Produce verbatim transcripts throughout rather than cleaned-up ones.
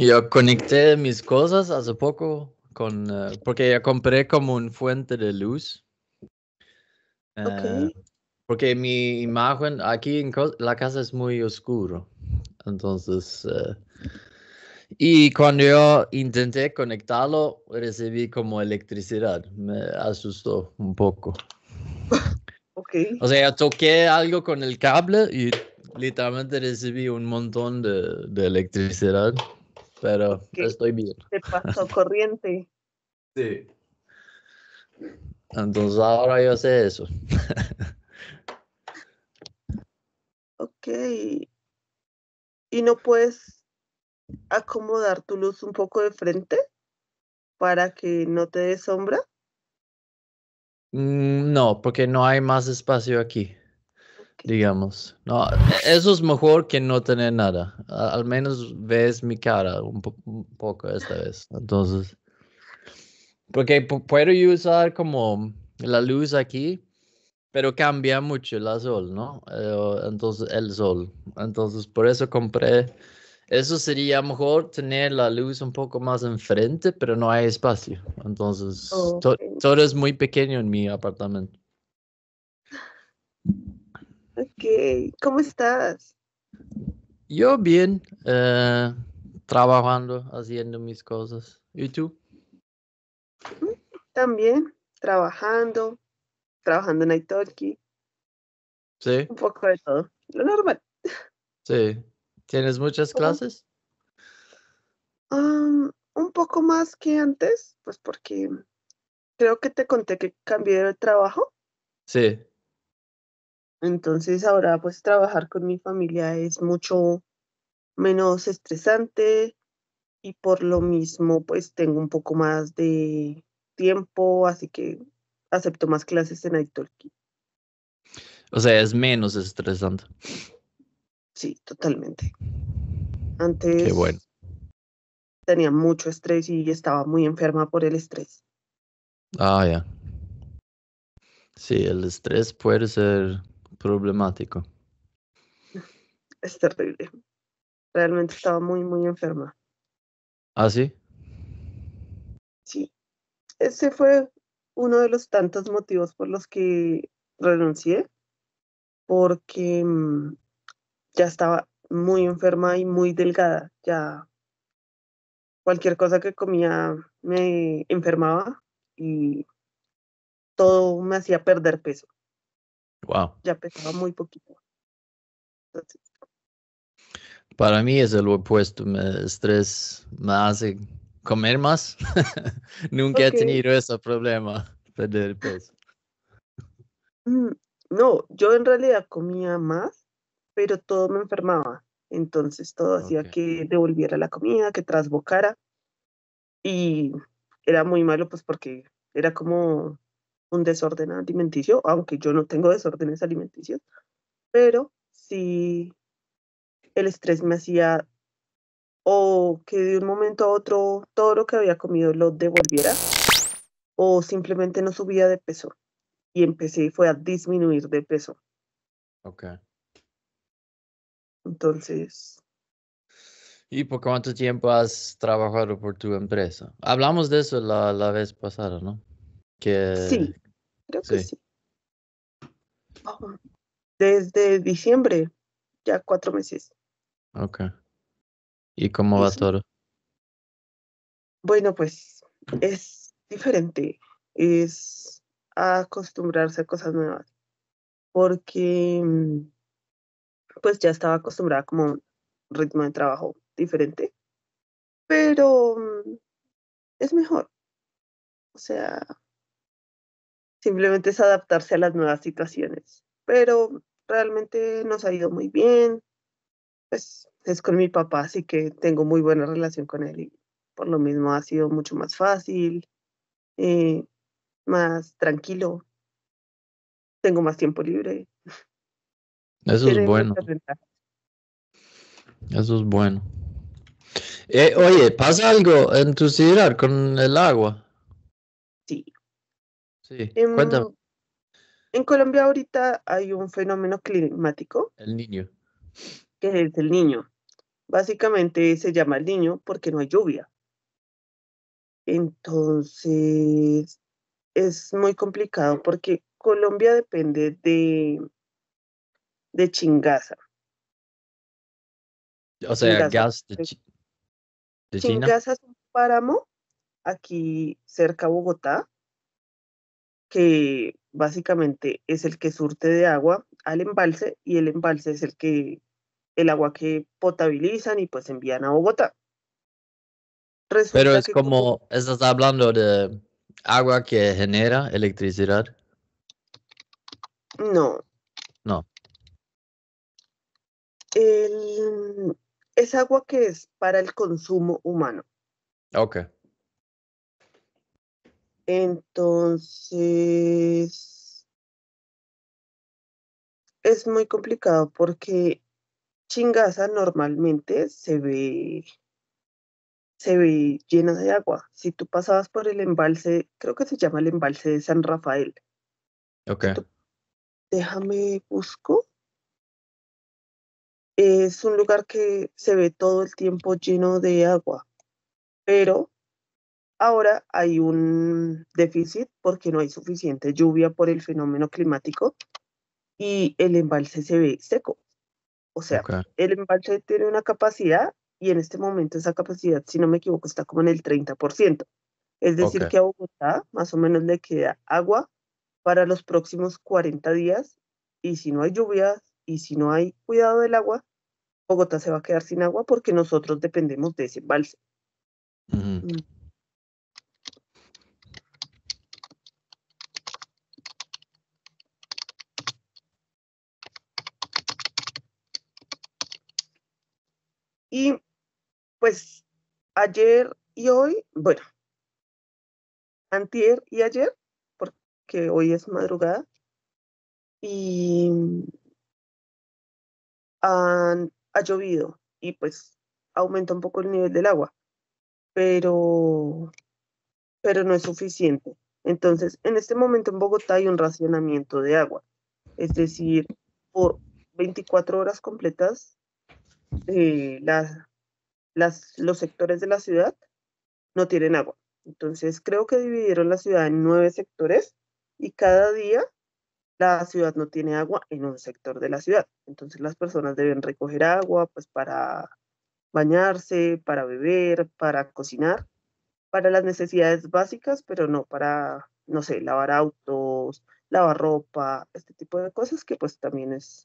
Yo conecté mis cosas hace poco con, uh, porque ya compré como un fuente de luz. Ok. Uh, porque mi imagen aquí en la casa es muy oscuro. Entonces, uh, y cuando yo intenté conectarlo, recibí como electricidad. Me asustó un poco. Ok. O sea, toqué algo con el cable y literalmente recibí un montón de, de electricidad. Pero Ok. estoy bien. Te pasó corriente. Sí. Entonces ahora yo sé eso. Ok. ¿Y no puedes acomodar tu luz un poco de frente para que no te dé sombra? Mm, No, porque no hay más espacio aquí, Ok. digamos. No, e- eso es mejor que no tener nada. A- al menos ves mi cara un, po- un poco esta vez. Entonces, porque pu- puedo usar como la luz aquí, pero cambia mucho la sol, ¿no? Eh, entonces, el sol. Entonces, por eso compré. Eso sería mejor tener la luz un poco más enfrente, pero no hay espacio. Entonces, to- Ok. todo es muy pequeño en mi apartamento. Ok. ¿Cómo estás? Yo bien, eh, trabajando, haciendo mis cosas. ¿Y tú? Mm, También trabajando, trabajando en italki, Sí, un poco de todo. Lo normal. sí. ¿Tienes muchas ¿Cómo? clases? Am, un poco más que antes, pues porque creo que te conté que cambié de trabajo. Sí. Entonces ahora pues trabajar con mi familia es mucho menos estresante y por lo mismo pues tengo un poco más de tiempo, así que acepto más clases en italki. O sea, es menos estresante. Sí, totalmente. Qué bueno. Antes tenía mucho estrés y estaba muy enferma por el estrés. Ah, ya. Sí, el estrés puede ser problemático. Es terrible. Realmente estaba muy, muy enferma. ¿Ah, sí? Sí, ese fue uno de los tantos motivos por los que renuncié, porque mm, ya estaba muy enferma y muy delgada. Ya cualquier cosa que comía me enfermaba y todo me hacía perder peso. Wow. Ya pesaba muy poquito. Entonces, Para mí es el opuesto. Me estrés me hace comer más. Nunca he ok. tenido ese problema, perder peso. Mm, no, yo en realidad comía más, pero todo me enfermaba. Entonces todo hacía Ok. que devolviera la comida, que trasbocara y era muy malo pues porque era como un desorden alimenticio, aunque yo no tengo desórdenes alimenticios, pero sí el estrés me hacía o que de un momento a otro todo lo que había comido lo devolviera o simplemente no subía de peso y empecé fue a disminuir de peso. Ok. Entonces, ¿Y por cuánto tiempo has trabajado por tu empresa? Hablamos de eso la, la vez pasada, ¿no? sí, Que creo que sí. sí. Oh, desde diciembre, ya cuatro meses. Ok. ¿Y cómo va Ujú. todo? Bueno, pues es diferente, es acostumbrarse a cosas nuevas, porque mm, pues ya estaba acostumbrada como a un ritmo de trabajo diferente, pero mm, es mejor, o sea, simplemente es adaptarse a las nuevas situaciones, pero realmente nos ha ido muy bien, pues es con mi papá, así que tengo muy buena relación con él y por lo mismo ha sido mucho más fácil, eh, más tranquilo, tengo más tiempo libre, Eso es tiene bueno. muchas ventajas. Eso es bueno. Eh, oye, ¿pasa algo en tu ciudad con el agua? Sí. Sí, cuéntame. En, en Colombia ahorita hay un fenómeno climático El niño. que es el niño. básicamente se llama El Niño porque no hay lluvia. Entonces, es muy complicado porque Colombia depende de, de Chingaza. O sea, Chingaza, gas de, Chi- de China. Chingaza es un páramo aquí cerca a Bogotá, que básicamente es el que surte de agua al embalse y el embalse es el que, el agua que potabilizan y pues envían a Bogotá. Pero Resulta es que como como, estás hablando de agua que genera electricidad. no, No. el, es agua que es para el consumo humano. Ok. Entonces, es muy complicado porque Chingaza normalmente se ve, se ve llena de agua. Si tú pasabas por el embalse, creo que se llama el embalse de San Rafael. Ok. Tú- déjame busco. Es un lugar que se ve todo el tiempo lleno de agua, pero ahora hay un déficit porque no hay suficiente lluvia por el fenómeno climático y el embalse se ve seco. O sea, Ok. el embalse tiene una capacidad y en este momento esa capacidad, si no me equivoco, está como en el treinta por ciento. Es Ok. decir, que a Bogotá más o menos le queda agua para los próximos cuarenta días y si no hay lluvias y si no hay cuidado del agua, Bogotá se va a quedar sin agua porque nosotros dependemos de ese embalse. Ujú. Mm. Y pues ayer y hoy, bueno, antier y ayer, porque hoy es madrugada, y han, ha llovido y pues aumenta un poco el nivel del agua, pero, pero no es suficiente. Entonces, en este momento en Bogotá hay un racionamiento de agua, es decir, por veinticuatro horas completas, eh, la- las, los sectores de la ciudad no tienen agua. Entonces, creo que dividieron la ciudad en nueve sectores y cada día la ciudad no tiene agua en un sector de la ciudad. Entonces, las personas deben recoger agua pues para bañarse, para beber, para cocinar, para las necesidades básicas, pero no para, no sé, lavar autos, lavar ropa, este tipo de cosas que pues también es.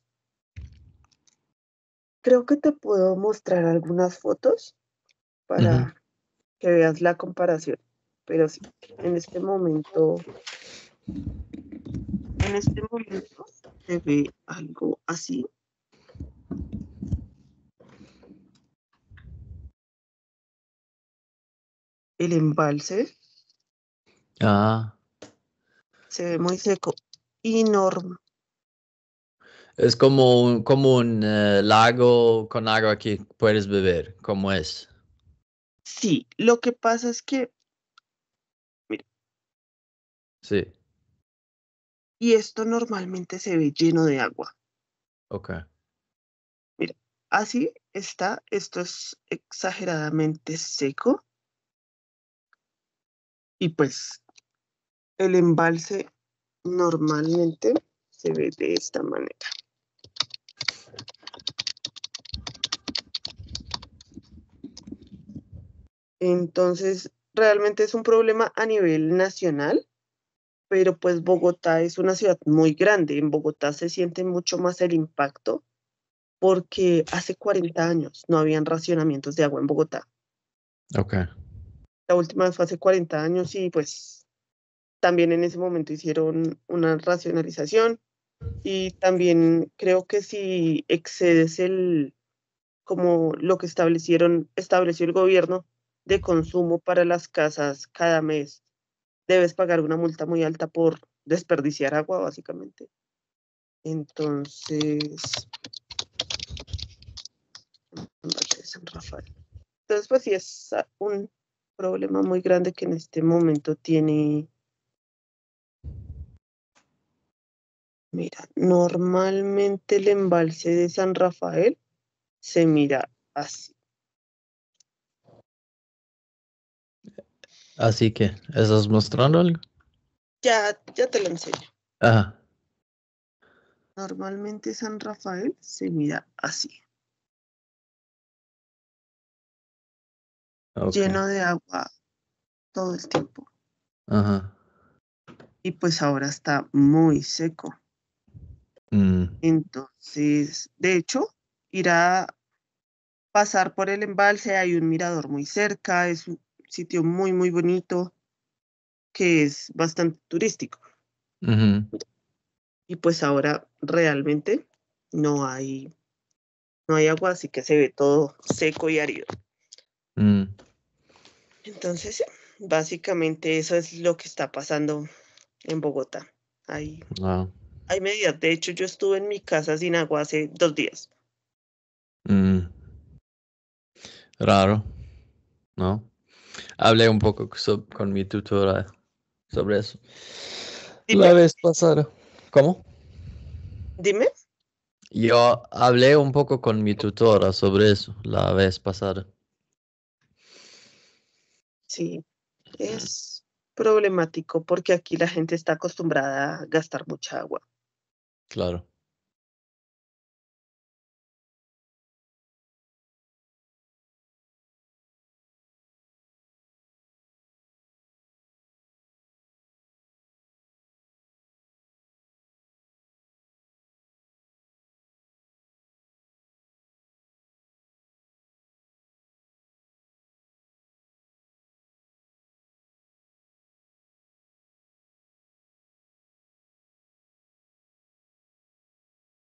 Creo que te puedo mostrar algunas fotos Ujú. para que veas la comparación, pero sí, en este momento, en este momento se ve algo así. El embalse Ah. se ve muy seco y norm- Es como un, como un eh, lago con agua que puedes beber, como es. Sí, lo que pasa es que, mira, Sí. y esto normalmente se ve lleno de agua. Ok. Mira, así está, esto es exageradamente seco y pues el embalse normalmente se ve de esta manera. Entonces, realmente es un problema a nivel nacional, pero pues Bogotá es una ciudad muy grande. En Bogotá se siente mucho más el impacto porque hace cuarenta años no habían racionamientos de agua en Bogotá. Ok. La última vez fue hace cuarenta años y pues también en ese momento hicieron una racionalización y también creo que si excedes el, como lo que establecieron, estableció el gobierno de consumo para las casas cada mes, debes pagar una multa muy alta por desperdiciar agua, básicamente. Entonces, embalse de San Rafael. Entonces, pues sí es ah, un problema muy grande que en este momento tiene. Mira, normalmente el embalse de San Rafael se mira así. Así que, ¿estás mostrando algo? Ya, ya te lo enseño. Ajá. Normalmente San Rafael se mira así, Ok. lleno de agua todo el tiempo. Ajá. Y pues ahora está muy seco. Mm, Entonces, de hecho, ir a pasar por el embalse, hay un mirador muy cerca, es un sitio muy, muy bonito, que es bastante turístico. ujú, Y pues ahora realmente no hay, no hay agua, así que se ve todo seco y árido. mm, Entonces, sí, básicamente eso es lo que está pasando en Bogotá. Hay, wow, hay medidas. De hecho, yo estuve en mi casa sin agua hace dos días. mm, raro, ¿no? Hablé un poco so- con mi tutora sobre eso. Dime, La vez pasada. ¿Cómo? dime. Yo hablé un poco con mi tutora sobre eso la vez pasada. Sí, es problemático porque aquí la gente está acostumbrada a gastar mucha agua. Claro.